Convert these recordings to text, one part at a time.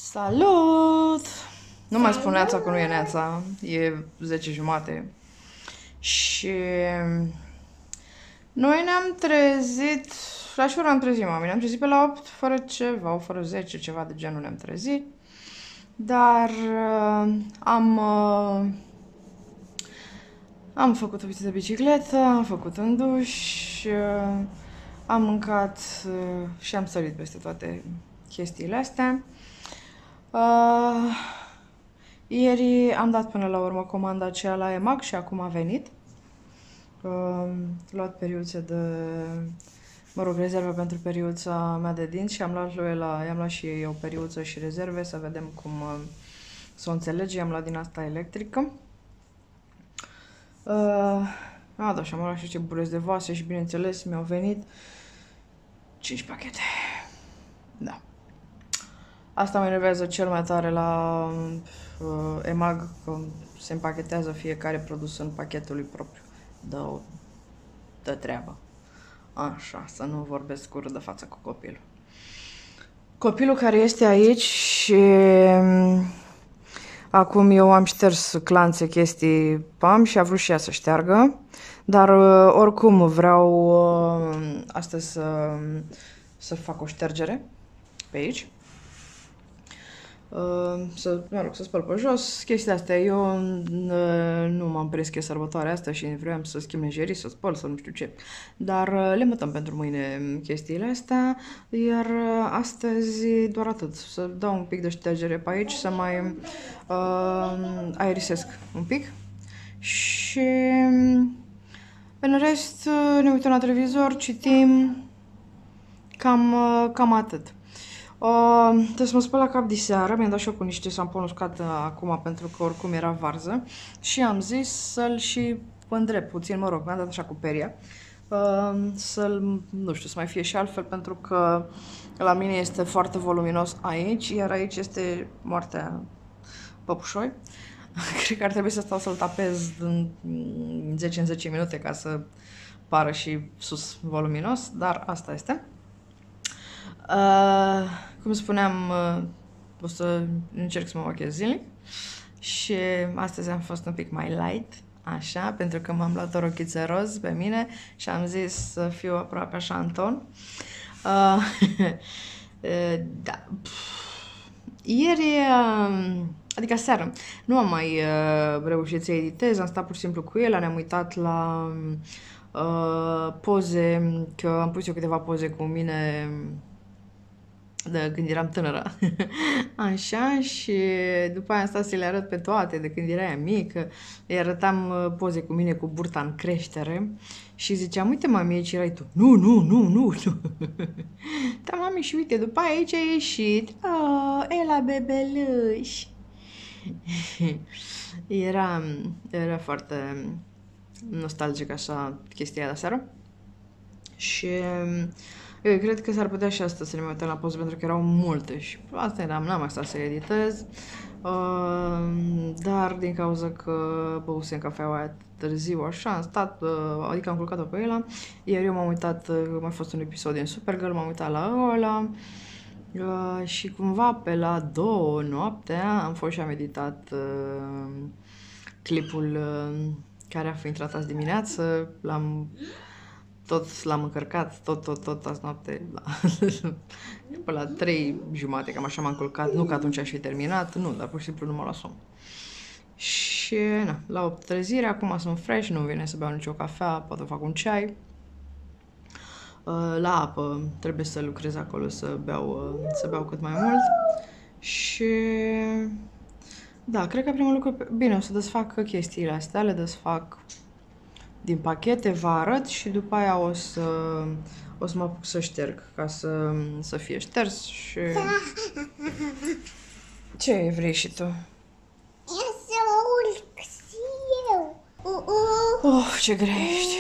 Salut! Nu mai spun neața că nu e neața, e 10:30 și noi ne-am trezit, la ce oră am trezit, mami? Ne-am trezit pe la 8 fără ceva, fără 10, ceva de genul ne-am trezit, dar am făcut o vizită de bicicletă, am făcut un duș, am mâncat și am sărit peste toate chestiile astea. Ieri am dat până la urmă comanda aceea la EMAG și acum a venit. Luat periuțe rezervă pentru periuța mea de dinți și i-am luat și ei o periuță și rezerve să vedem cum să o înțelege. I-am luat din asta electrică. Da, și am luat și ce bureți de vase și bineînțeles mi-au venit 5 pachete. Da. Asta mă enervează cel mai tare la EMAG, că se împachetează fiecare produs în pachetul lui propriu. Dă treabă. Așa, să nu vorbesc urât de față cu copilul. Copilul care este aici și acum eu am șters clanțe, chestii, pam, și a vrut și ea să șteargă, dar oricum vreau astăzi să fac o ștergere pe aici. Să spăl pe jos, chestiile astea. Eu nu m-am prins că e sărbătoarea asta și vreau să schimb lejerii, să spăl, să nu știu ce. Dar le mutăm pentru mâine chestiile astea, iar astăzi doar atât. Să dau un pic de ștergere pe aici, să mai aerisesc un pic și în rest ne uităm la televizor, citim, cam atât. Trebuie să mă spăl la cap diseară, mi-am dat și eu cu niște șampon uscat acum pentru că oricum era varză și am zis să-l și îndrept puțin, mă rog, mi-am dat așa cu peria, să-l, nu știu, să mai fie și altfel pentru că la mine este foarte voluminos aici, iar aici este moartea păpușoi. Cred că ar trebui să stau să-l tapez în 10 minute ca să pară și sus voluminos, dar asta este. Cum spuneam, o să încerc să mă machez zilnic și astăzi am fost un pic mai light, așa, pentru că m-am luat o rochiță roz pe mine și am zis să fiu aproape așa în ton. Da. Ieri, adică seară, nu am mai reușit să editez, am stat pur și simplu cu el, ne-am uitat la poze, că am pus eu câteva poze cu mine de când eram tânără. Așa, și după aia am stat să le arăt pe toate, de când era ea mică. Îi arătam poze cu mine cu burta în creștere și ziceam, uite mami, aici erai tu. Nu. Da, mami, și uite, după aia aici a ieșit. Ela bebeluș. Era foarte nostalgic așa chestia de seară. Și eu cred că s-ar putea și astăzi să ne mai uităm la poze, pentru că erau multe și asta era, n-am mai stat să editez, dar din cauza că băusem cafeaua aia târziu, așa, am stat, adică am culcat-o pe ăla, iar eu m-am uitat, a mai fost un episod din Supergirl, m-am uitat la ăla și cumva pe la 2 noaptea am fost și am editat clipul care a fost intrat azi dimineață, l-am încărcat, tot azi noapte, până la 3:30, cam așa m-am culcat, nu că atunci aș fi terminat, nu, dar pur și simplu nu m-a luat somn. Și, na, la 8 trezire, acum sunt fresh, nu vine să beau nicio cafea, poate fac un ceai. La apă, trebuie să lucrez acolo, să beau cât mai mult. Și, da, cred că primul lucru, bine, o să desfac chestiile astea, le desfac din pachete, vă arăt și după aia o să mă apuc să șterg, ca să fie șters și... Ce vrei și tu? Eu să urc și eu. Oh, ce grea ești!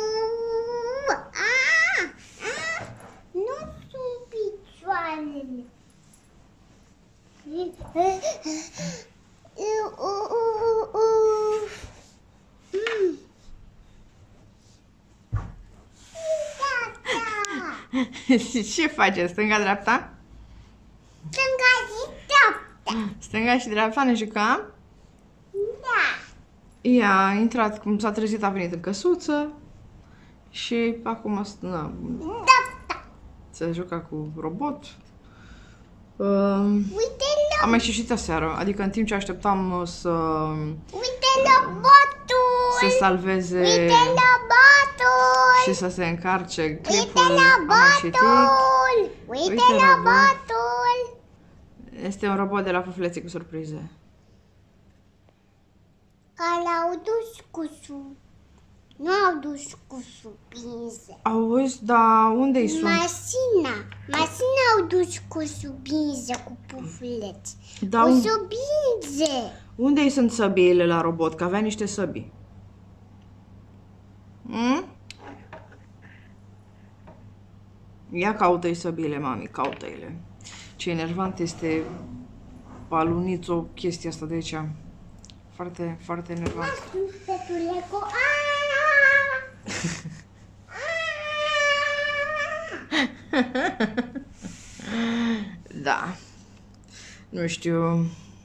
Nu sunt picioarele. Ce faceți? Stânga-dreapta? Stânga și dreapta. Stânga și dreapta, ne jucam? Da. Ea a intrat, cum s-a trezit, a venit în căsuță și acum Da. se juca cu robot. Uite Am mai și aseară, adică în timp ce așteptam Uite robotul! să salveze Uite robotul! și să se încarce Uite clipul, am mai citit. robotul! Uite robotul! Este un robot de la Fufleții cu surprize. Care au dus nu au dus cu surprize. Auzi, dar unde-i sunt? Mașina au dus cu surprize, cu pufuleți. Da, Cu surprize. unde-i sunt săbiile la robot? Că avea niște săbii. Ia caută-i săbiile, mami, caută-i-le. Ce enervant este palunițo chestia asta de aici. Foarte, foarte enervant. Lego. Da. Nu știu.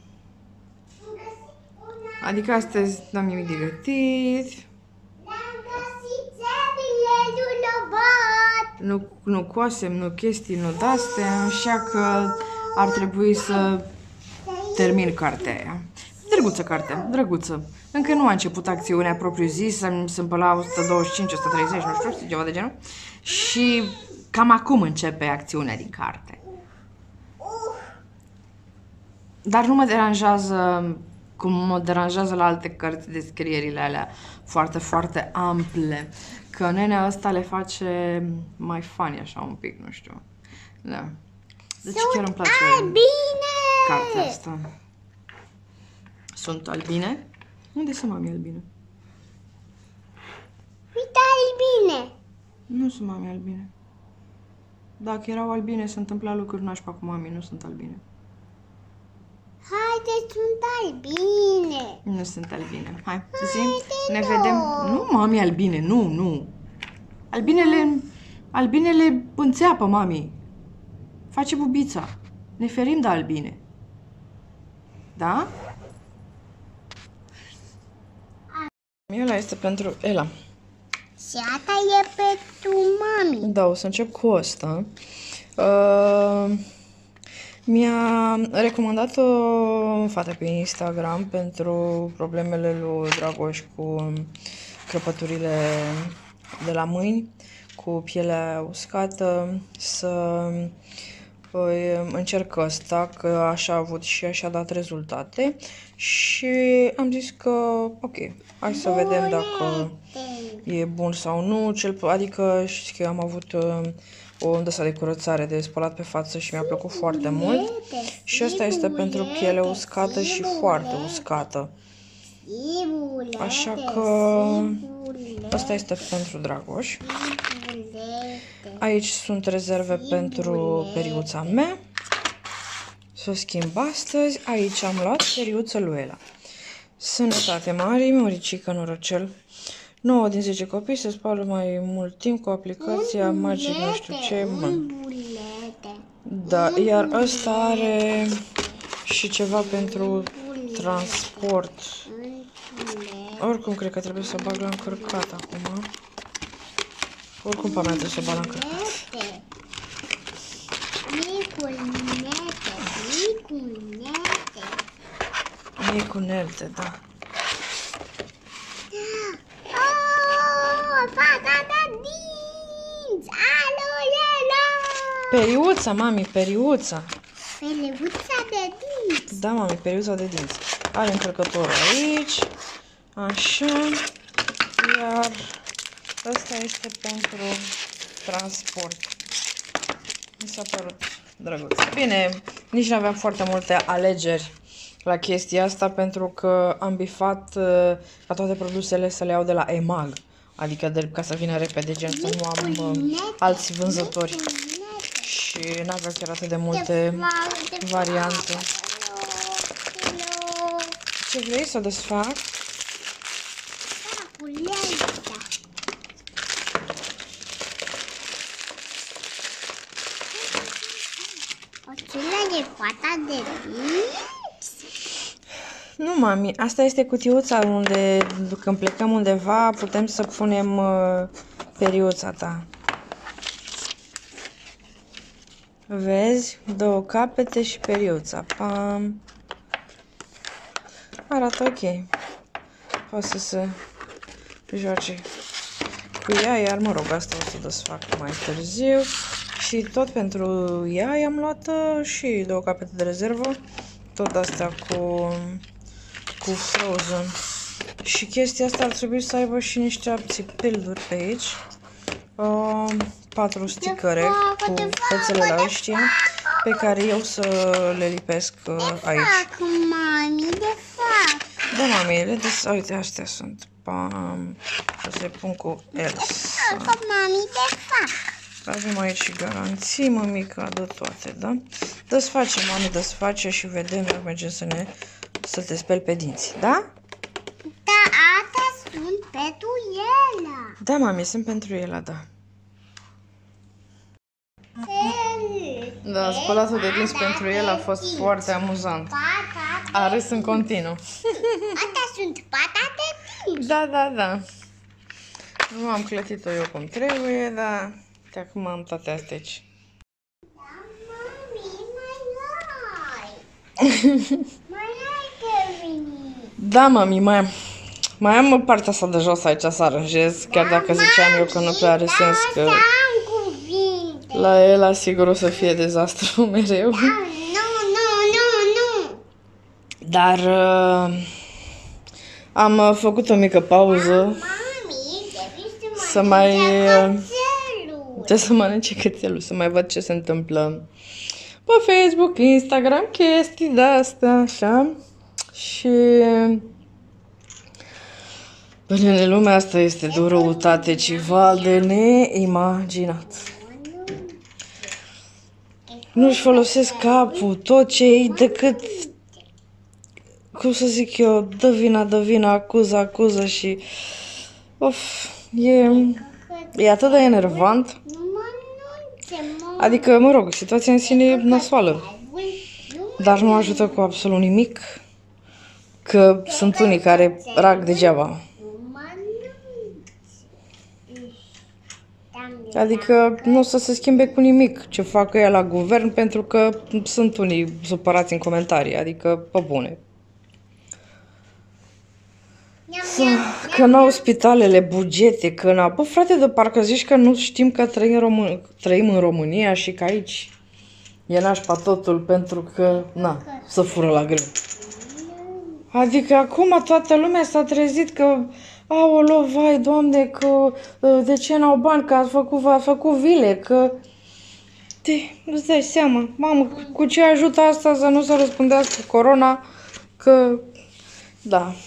Adică astăzi n-am nimic de gătit. L-am găsit țepile lui robot. Nu coasem, nu chestii, nu de-astea, așa că ar trebui să termin cartea aia. Drăguță carte, drăguță. Încă nu a început acțiunea propriu-zisă, sunt pe la 125, 130, nu știu, ceva de genul. Și cam acum începe acțiunea din carte. Dar nu mă deranjează cum mă deranjează la alte cărți descrierile alea foarte, foarte ample. Că nenea ăsta le face mai funny așa un pic, nu știu. Da. Deci chiar îmi place cartea asta. Sunt albine? Unde sunt mami albine? Uite albine. Nu sunt mami albine. Dacă erau albine, se întâmpla lucruri nașpa cu mami, nu sunt albine. Haide, sunt albine. Nu sunt albine. Hai, zi, ne vedem. Nu, mami, albine, nu. Albinele înțeapă, mami. Face bubița. Ne ferim de albine. Da? Ăla este pentru Ela. Și asta e pentru mami. Da, o să încep cu ăsta. Mi-a recomandat o fată pe Instagram pentru problemele lui Dragoș cu crăpăturile de la mâini, cu pielea uscată, să încerc ăsta, că așa a avut și așa a dat rezultate și am zis că ok, hai să vedem dacă e bun sau nu, adică știți că am avut o undă de curățare de spălat pe față și mi-a plăcut foarte mult și ăsta este pentru piele uscată și foarte uscată. Așa că ăsta este pentru Dragoș. Aici sunt rezerve pentru periuța mea. Să o schimb astăzi. Aici am luat periuța lui Ela. Sănătate mare, Măricică, norocel. 9 din 10 copii se spală mai mult timp cu aplicația Magic, nu știu ce. Da, iar ăsta are și ceva pentru transport. Oricum, cred că trebuie să bag la încărcat acum. Oricum, pe mea trebuie să bag la încărcat. Micunelte, da. Fata de dinți! Alo, Ela! Periuța, mami, periuța. Periuța de dinți. Da, mami, periuța de dinți. Are încărcătorul aici. Așa. Iar ăsta este pentru transport. Mi s-a părut drăguț. Bine, nici nu aveam foarte multe alegeri la chestia asta pentru că am bifat ca toate produsele să le iau de la EMAG. Adică ca să vină repede, gen să nu am alți vânzători. Și n-avea chiar atât de multe variante. Ce vrei să desfac? O țină de fata de dinți. Nu, mami, asta este cutiuța unde, când plecăm undeva, putem să punem periuța ta. Vezi? 2 capete și periuța. Pam. Arată ok. Poate să se joace cu ea, iar mă rog, asta o să desfac mai târziu. Și tot pentru ea i-am luat și 2 capete de rezervă. Tot astea cu Frozen. Și chestia asta ar trebui să aibă și niște țipeluri pe aici. 4 sticăre cu fețele la ăștia pe care eu să le lipesc aici. Fac, mami, de fac. Da, mami, uite, astea sunt. Pam. O să le pun cu Elsa. Fac, mami, de fac. Avem aici și garanții, mămica, de toate, da? Desface, mami, desface și vedem, noi mergem să te speli pe dinți, da? Da, astea sunt pentru ele. Da, mami, sunt pentru ele, da. Da, spălatul de dinți pentru el a fost foarte amuzant. A râs în continuu. Astea sunt patate dinți. Da, da, da. Nu am clătit-o eu cum trebuie, dar de acum am toate astea aici. Mami, mai ai terminit. Da, mami, mai am partea asta de jos aici să aranjez, chiar dacă ziceam eu că nu prea are sens, că Am cuvinte. la el sigur o să fie dezastru mereu. Nu. Dar am făcut o mică pauză. Mami, trebuie Să mai... cățelul. Trebuie să mănânce cățelul, să mai văd ce se întâmplă pe Facebook, Instagram, chestii de-astea, așa. Și... Bine, lumea asta este de o răutate ceva de neimaginat. Nu-și folosesc capul, tot ce e decât, cum să zic eu, dă vina, acuză și... Of, e atât de enervant. Nu mănânce, mă. Adică, mă rog, situația în sine e nasoală. Dar nu ajută cu absolut nimic. Că sunt unii care rag degeaba. Nu mănânce. Adică nu o să se schimbe cu nimic ce fac ea la guvern, pentru că sunt unii supărați în comentarii. Adică, pe bune. Că n-au spitalele, bugete, că n-au... Bă, frate, de parcă zici că nu știm că trăim în România și că aici e nașpa totul pentru că, na, să fură la greu. Adică acum toată lumea s-a trezit că, aolo, vai, Doamne, că de ce n-au bani, că ați făcut vile, că... Nu-ți dai seama, mamă, cu ce ajută asta să nu se răspundească corona, că... Da.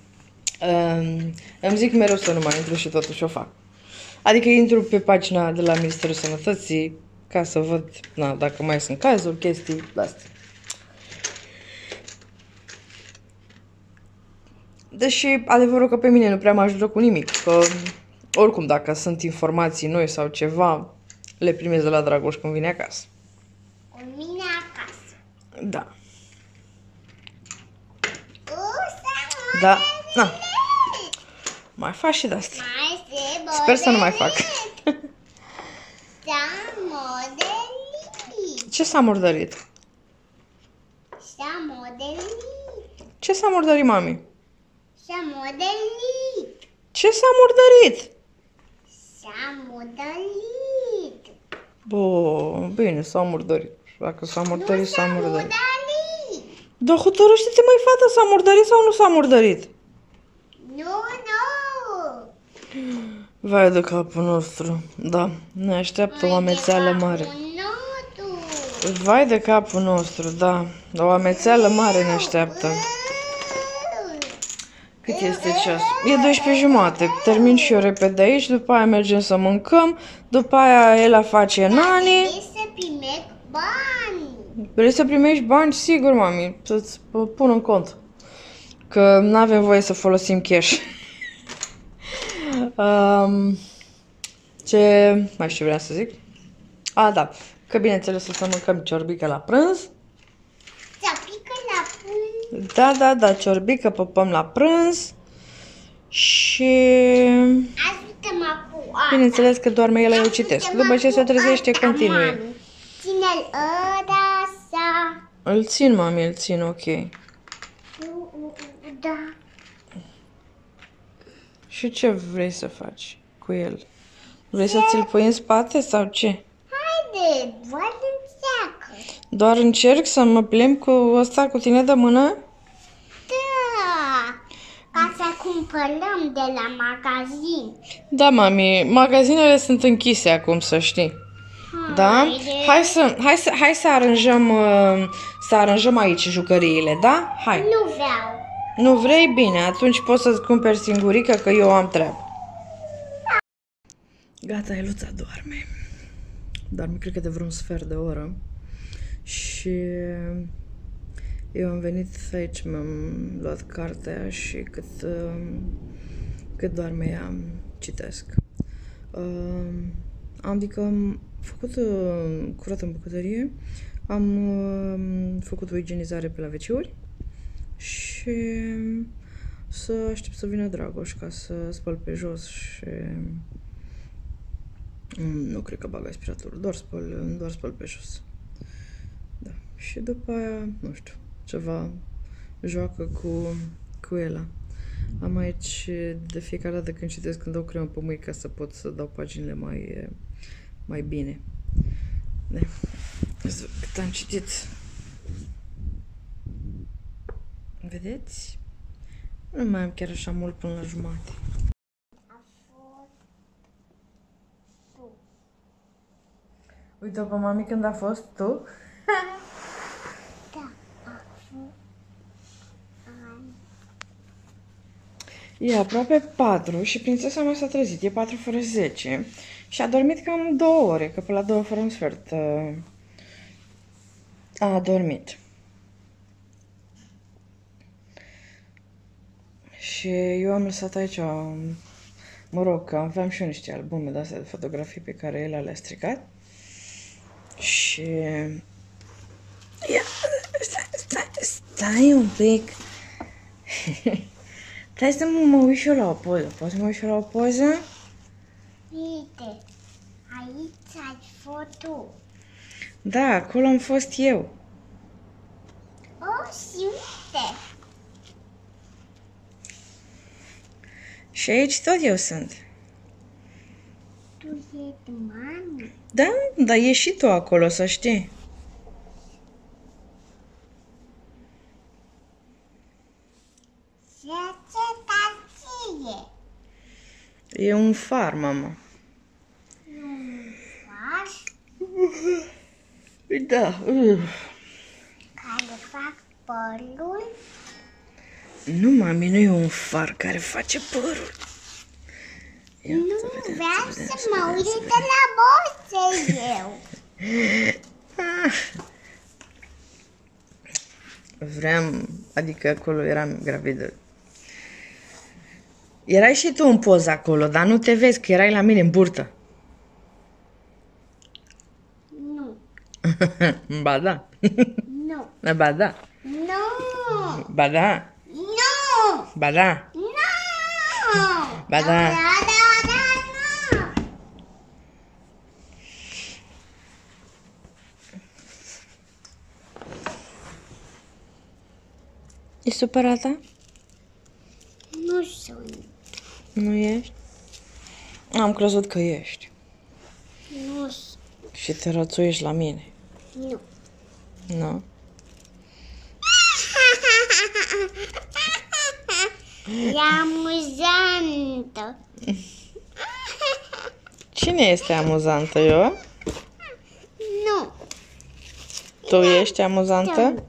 Îmi zic mereu să nu mai intru și totuși o fac. Adică intru pe pagina de la Ministerul Sănătății ca să văd, na, dacă mai sunt cazuri, chestii astea. Deși adevărul că pe mine nu prea mă ajută cu nimic, că oricum dacă sunt informații noi sau ceva, le primez de la Dragoș când vine acasă. Cu mine acasă. Da. Da. Da. Na. Mai fac și de asta. Mai se Sper să nu mai fac. S-a modelit. Ce s-a murdărit? S-a modelit. Ce s-a murdărit, mami? S-a modelit. Ce s-a murdărit? S-a modelit. Bă, bine, s-a murdărit. Dacă s-a murdărit, s-a murdărit. Modelit. Dar hotărăște-te, măi, fată, s-a murdărit sau nu s-a murdărit? Nu. Vai de capul nostru. Da, ne așteaptă o amețeală mare. Vai de capul nostru, da. O amețeală mare ne așteaptă. Cât este ceas? E 12:30. Termin și eu repede aici, după aia mergem să mâncăm, după aia Ela face nani. Vrei să primești bani. Vrei să primești bani? Sigur, mami, să-ți pun în cont. Că nu avem voie să folosim cash. Ce mai știu vreau să zic? Da, că bineînțeles o să mâncăm ciorbică la prânz. Să pică la prânz. Da, ciorbică, pupăm la prânz. Și... Ajută-mă cu asta. bineînțeles că doarme el, eu citesc. După ce se trezește, continui. Ține-l ăsta. Îl țin, mami, îl țin, ok. Da. Și ce vrei să faci cu el? Vrei să ți-l pui în spate sau ce? Haide, doar încearcă. Doar încerc să mă plimb cu ăsta cu tine de mână? Da. Ca să cumpărăm de la magazin. Da, mami, magazinele sunt închise acum, să știi. Da? Hai să aranjăm aici jucăriile, da? Hai. Nu vreau. Nu vrei? Bine, atunci poți să-ți cumperi singurică, că eu am treabă. Gata, Eluța doarme. Doarme, cred că de vreun sfert de oră. Și eu am venit aici, mi-am luat cartea și cât doarme ea, citesc. Adică am făcut curat în bucătărie, am făcut o igienizare pe la WC-uri și să aștept să vină Dragoș ca să spăl pe jos și nu cred că bag aspiratorul, doar spăl pe jos. Da. Și după aia, nu știu, ceva joacă cu Ela. Am aici de fiecare dată când citesc, când dau creion pe mâini ca să pot să dau paginile mai bine. Da. Cât am citit. Vedeți? Nu mai am chiar așa mult până la jumate. Uite-o pe mami când a fost tu. Da, a fost. E aproape 4 și prințesa mea s-a trezit. E 4 fără 10 și a dormit cam 2 ore, că pe la 2 fără un sfert a dormit. Și eu am lăsat aici, mă rog, că aveam și eu niște albume de-astea de fotografii pe care el le-a stricat. Și... ia, stai un pic. Stai să mă uit și eu la o poză. Poți să mă uit și eu la o poză? Uite, aici ai foto. Da, acolo am fost eu. Oh, și uite. Și aici tot eu sunt. Tu ești mami. Da, dar e și tu acolo, să știi. Ce tație? E un far, mama. Un far Da. care fac părul. Nu, mami, nu e un far care face părul. Ia, Nu vreau să mă uit de la boțe eu. Vreau, adică acolo eram gravidă. Erai și tu în poză acolo, dar nu te vezi, că erai la mine în burtă. Nu, Ba da. nu, Ba da. nu, Ba da. nu, Ba da. nu. Ba da. Da, nu. E supărată? Nu sunt. Nu ești? Am crezut că ești. Nu sunt. Și te rățuiești la mine. Nu. Nu? E amuzantă. Cine este amuzantă, eu? Nu. Tu ești amuzantă?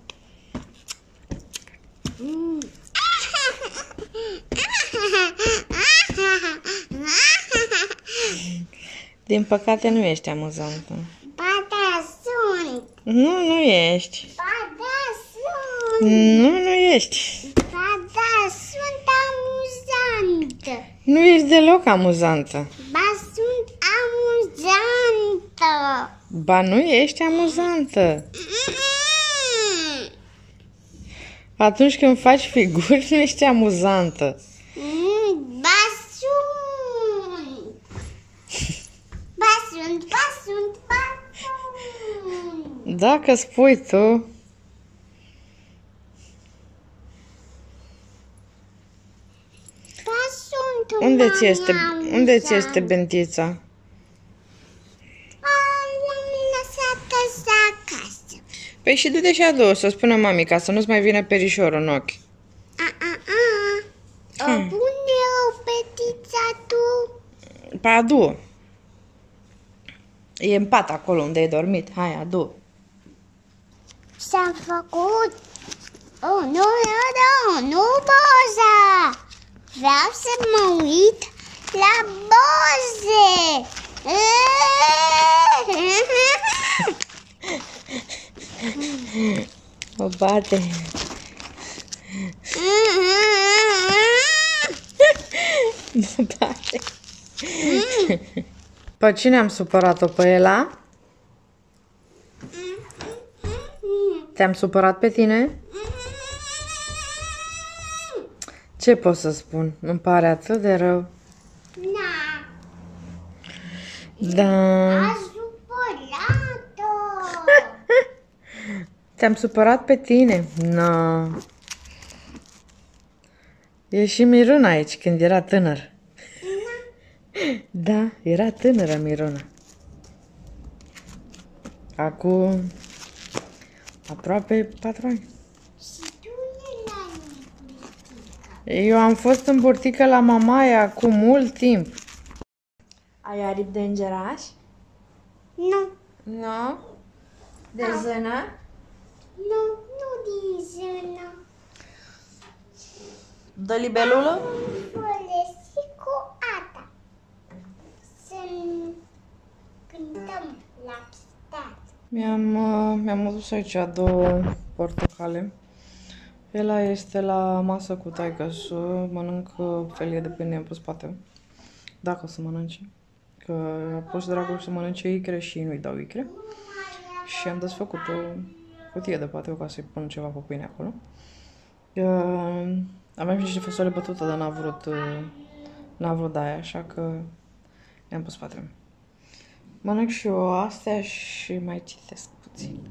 Din păcate nu ești amuzantă. Ba da, sunt. Nu ești. Ba da, sunt. Nu ești. Ba da, sunt amuzantă. Nu ești deloc amuzantă. Ba sunt amuzantă. Ba nu ești amuzantă. Atunci când faci figuri, nu ești amuzantă. Basunt. Dacă spui tu. Unde ți este bentița? L-am lăsat acasă. Păi și du-te și adu-o, să spună mami, ca să nu-ți mai vină perișorul în ochi. Pune o petița tu. Păi adu-o. E în pat acolo unde ai dormit. Hai, adu-o. S-a făcut. Oh, nu poza. Vreau să mă uit la boze. O bate. Mă bate. Pe cine am supărat-o? Pe Ela? Te-am supărat pe tine? Ce pot să spun? Îmi pare atât de rău. Na, Da. a supărat-o. Te-am supărat pe tine? No. E și Miruna aici când era tânăr. Da, era tânără Miruna. Acum aproape 4 ani. Și tu e la burtică. Eu am fost în burtică la mamaia acum mult timp. Ai aripi de îngeraș? Nu, Nu? De zână? nu din zână. De libelulă? Folosi cu ata. Să cântăm la stat. Mi-am adus aici 2 portocale. Ela este la masă cu taică-su, mănâncă felie de pâine pe spate. Dacă o să mănânce. Că a pus Dragoș să mănânce icre și nu-i dau icre. Și am desfăcut o cutie de pateu ca să-i pun ceva pe pâine acolo. Aveam și niște fasole bătută, dar n-a vrut de aia, așa că i-am pus spate. Mănânc și eu astea și mai citesc puțin.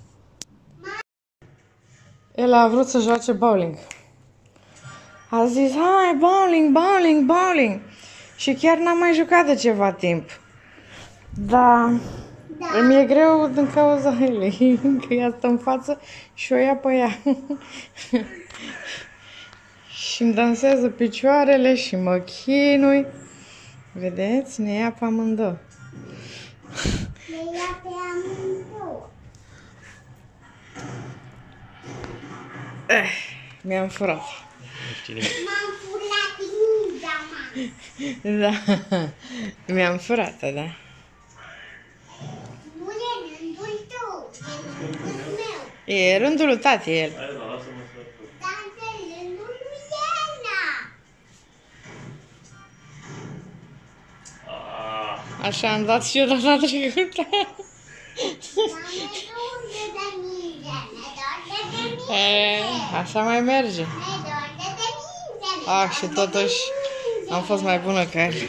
El a vrut să joace bowling. A zis, hai, bowling. Și chiar n-am mai jucat de ceva timp. Da. Mi-e greu din cauza Elei, că ea stă în față și o ia pe ea. Și îmi dansează picioarele și mă chinui. Vedeți? Ne ia pe amândouă. Le ia pe amândouă. Mi-am furat. M-am furat ninja, mă. Da. Mi-am furat, da. Nu e rândul tău, e rândul meu. E rândul lui tati, el. Dar e rândul lui Iena. Așa am dat și eu data trecută. Așa mai merge. Și totuși am fost mai bună ca el.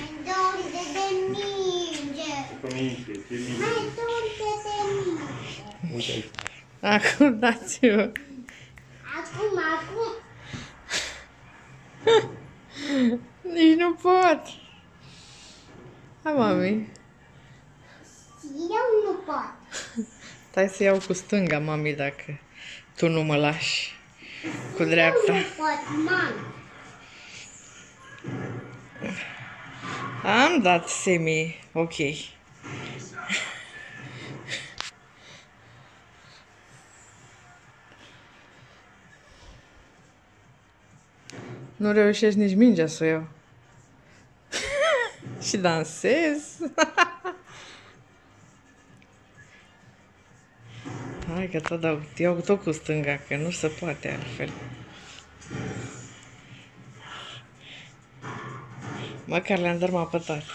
Acum dați-vă. Acum. Nici nu pot. Hai, mami. Eu nu pot. Stai să iau cu stânga, mami, dacă tu nu mă lași cu dreapta. Eu nu pot, mami. Am dat semi, ok. Nu reușești nici mingea să o iau. Și dansez. Hai că tot iau tot cu stânga, că nu se poate altfel. Măcar le-am dărmat pe toate.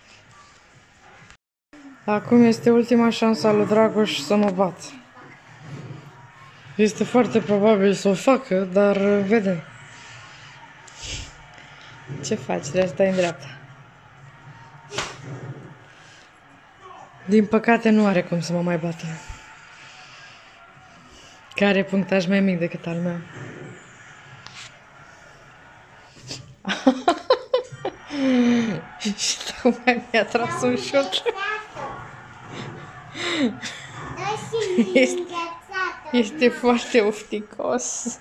Acum este ultima șansă a lui Dragoș să mă bat. Este foarte probabil să o facă, dar vedem. Ce faci? De asta în dreapta. Din păcate nu are cum să mă mai bată. Care are punctaj mai mic decât al meu. Și tocmai mi-a tras un șut. Este foarte ofticos.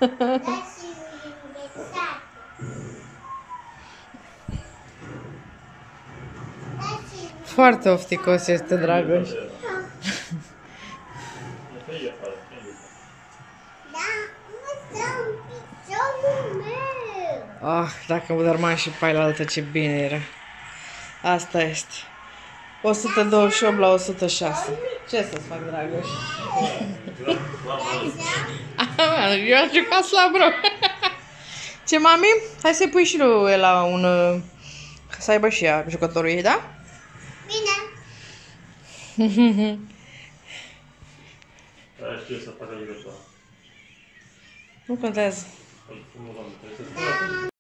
Foarte ofticos este, Dragoș. Ah, dacă mă dormam și pe altă, ce bine era. Asta este. 128 la 106. Ce să-ți fac, Dragoș? Eu am jucat slab rău. Ce, mami? Hai să-i pui și lui la un... Să aibă și ea jucătorul ei, da? Bine. Știu să facă legătura. Nu contează. Nu, doamne, trebuie să